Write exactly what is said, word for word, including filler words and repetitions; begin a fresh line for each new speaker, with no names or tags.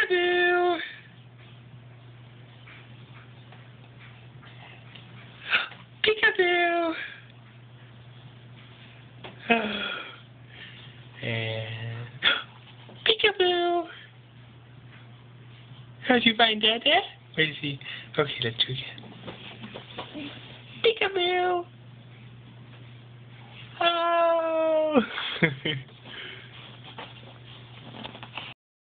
Peekaboo! Peekaboo! And Peekaboo! How'd you find Dad there? Where is he? Okay, let's do it again. Peekaboo! Oh!